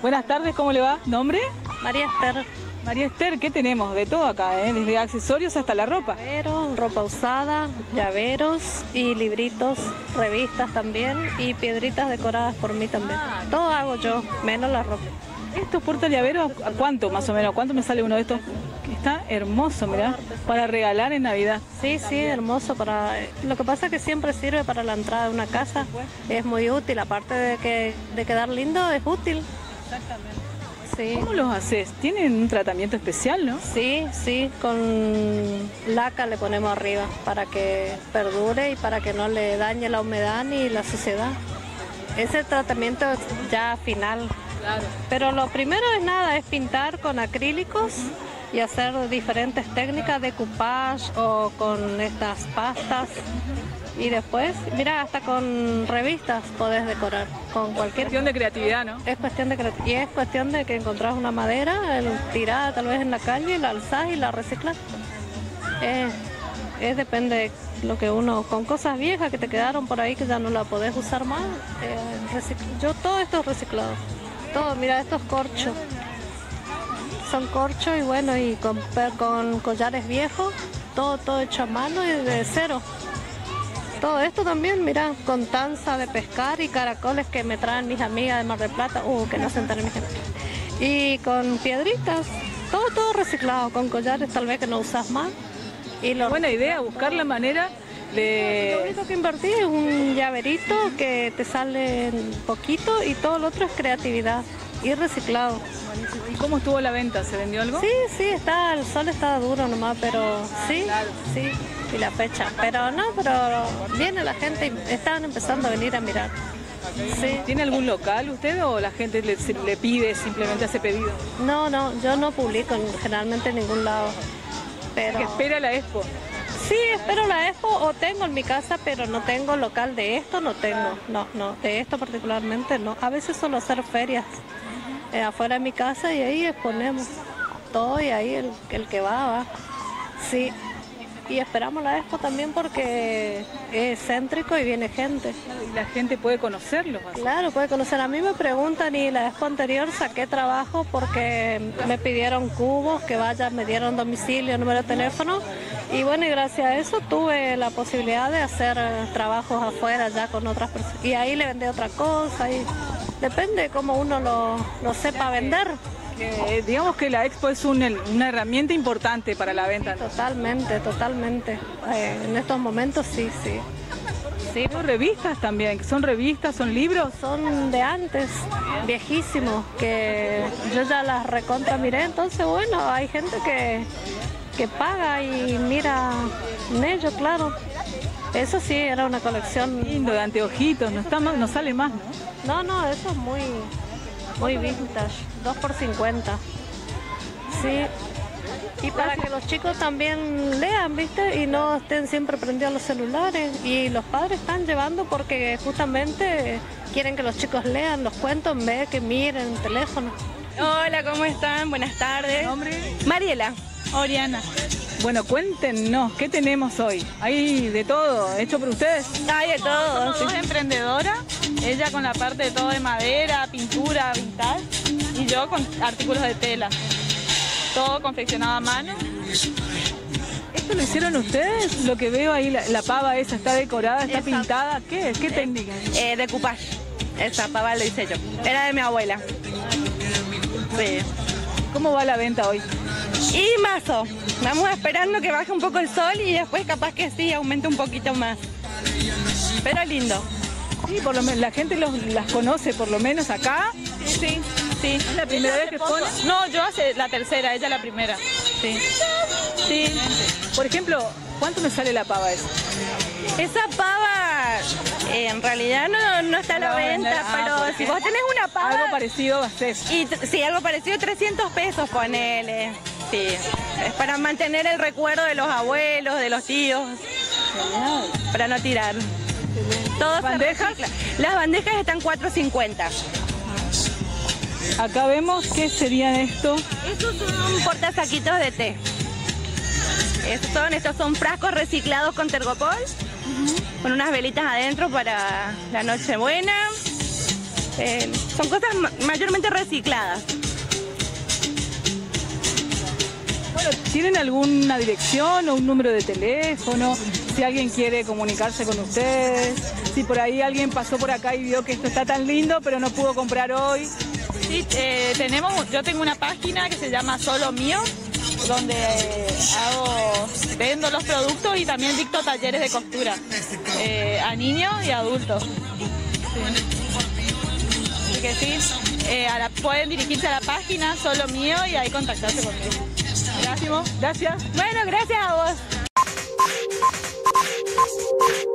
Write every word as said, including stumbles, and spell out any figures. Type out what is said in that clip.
Buenas tardes, ¿cómo le va? ¿Nombre? María Esther. María Esther, ¿qué tenemos? De todo acá, ¿eh? Desde accesorios hasta la ropa. Llaveros, ropa usada, llaveros y libritos, revistas también y piedritas decoradas por mí también. Todo hago yo, menos la ropa. ¿Estos portallaveros a cuánto más o menos? ¿Cuánto me sale uno de estos? Está hermoso, mirá, para regalar en Navidad. Sí, sí, hermoso. Para. Lo que pasa es que siempre sirve para la entrada de una casa. Es muy útil, aparte de, que, de quedar lindo, es útil. Exactamente. Sí. ¿Cómo los haces? ¿Tienen un tratamiento especial, no? Sí, sí, con laca le ponemos arriba para que perdure y para que no le dañe la humedad ni la suciedad. Ese tratamiento es ya final. Claro. Pero lo primero es nada, es pintar con acrílicos y hacer diferentes técnicas de coupage o con estas pastas. Y después, mira, hasta con revistas podés decorar, con cualquier... Es cuestión de creatividad, ¿no? Es cuestión de creatividad. Y es cuestión de que encontrás una madera, el, tirada tal vez en la calle, la alzás y la reciclás. Es, es depende de lo que uno... Con cosas viejas que te quedaron por ahí que ya no la podés usar más, eh, recic- yo todo esto es reciclado. Todo, mira, estos corchos. Son corchos y bueno, y con, con collares viejos, todo, todo hecho a mano y de cero. Todo esto también, mira, con tanza de pescar y caracoles que me traen mis amigas de Mar del Plata, uh, que no se enteren mis gente. Y con piedritas, todo, todo reciclado, con collares tal vez que no usas más. Y lo... Buena idea, buscar la manera de... Lo único que invertí es un llaverito que te sale poquito y todo lo otro es creatividad y reciclado. ¿Y cómo estuvo la venta? ¿Se vendió algo? Sí, sí, está, el sol está duro nomás, pero sí, Claro. sí, y la fecha. Pero no, pero viene la gente y están empezando a venir a mirar. Sí. ¿Tiene algún local usted o la gente le, se- le pide, simplemente hace pedido? No, no, yo no publico en- generalmente en ningún lado. Pero Que espera la expo. sí, espero la expo o tengo en mi casa, pero no tengo local de esto, no tengo. No, no, de esto particularmente no. A veces suelo hacer ferias eh, afuera de mi casa y ahí exponemos todo y ahí el, el que va, va. Sí. Y esperamos la expo también porque es céntrico y viene gente. Y la gente puede conocerlos. así. Claro, puede conocer. A mí me preguntan y la expo anterior saqué trabajo porque me pidieron cubos, que vaya, me dieron domicilio, número de teléfono. Y bueno, y gracias a eso tuve la posibilidad de hacer eh, trabajos afuera ya con otras personas. Y ahí le vendí otra cosa. Y depende de cómo uno lo, lo sepa vender. Que, digamos que la expo es un- una herramienta importante para la venta. ¿no? Totalmente, totalmente. Eh, en estos momentos sí, sí. Sí, Son revistas también, que son revistas, son libros. son de antes, viejísimos, que yo ya las recontra miré, entonces bueno, hay gente que, que paga y mira en ello, claro. Eso sí, era una colección. Lindo, de anteojitos, no, está más, no sale más, ¿no? No, no, eso es muy, muy vintage, dos por cincuenta. Sí. Y para que los chicos también lean, ¿viste? Y no estén siempre prendidos los celulares. Y los padres están llevando porque justamente quieren que los chicos lean los cuentos en vez de que miren el teléfono. Hola, ¿cómo están? Buenas tardes. ¿Nombre? Mariela. Oriana. Bueno, cuéntenos, ¿qué tenemos hoy? Hay de todo, hecho por ustedes. Hay de todo. Somos dos Sí. emprendedoras, ella con la parte de todo de madera, pintura, vintage, y yo con artículos de tela. Todo confeccionado a mano. ¿Esto lo hicieron ustedes? Lo que veo ahí, la, la pava esa está decorada, está Exacto. pintada. ¿Qué? ¿Qué técnica? Eh, de coupage. Esa pava lo hice yo. Era de mi abuela. Sí. ¿Cómo va la venta hoy? Y mazo. Vamos esperando que baje un poco el sol y después capaz que sí, aumente un poquito más. Pero lindo. Sí, por lo menos la gente los- las conoce, por lo menos acá. Sí, sí, sí. ¿Es la primera vez que pone? No, yo hace la tercera, ella la primera. Sí. Sí. Por ejemplo, ¿cuánto me sale la pava esa? Esa pava eh, en realidad no, no está a la No, venta, no, ah, pero ¿por si qué? vos tenés una pava... Algo parecido a hacer. Y t- sí, algo parecido, trescientos pesos, ponele. Sí, es para mantener el recuerdo de los abuelos, de los tíos, para no tirar. Todas ¿Bandejas? Las bandejas están cuatro cincuenta. Acá vemos qué sería esto. Estos son portasaquitos de té. Estos son, estos son frascos reciclados con tergopol, con unas velitas adentro para la Nochebuena. Eh, son cosas ma mayormente recicladas. Bueno, ¿tienen alguna dirección o un número de teléfono? Si alguien quiere comunicarse con ustedes, si por ahí alguien pasó por acá y vio que esto está tan lindo pero no pudo comprar hoy. Sí, eh, tenemos, yo tengo una página que se llama Solo Mío, donde eh, hago, vendo los productos y también dicto talleres de costura eh, a niños y adultos. Sí. Así que sí, eh, a la, pueden dirigirse a la página Solo Mío y ahí contactarse conmigo. Gracias. Gracias. Bueno, gracias a vos.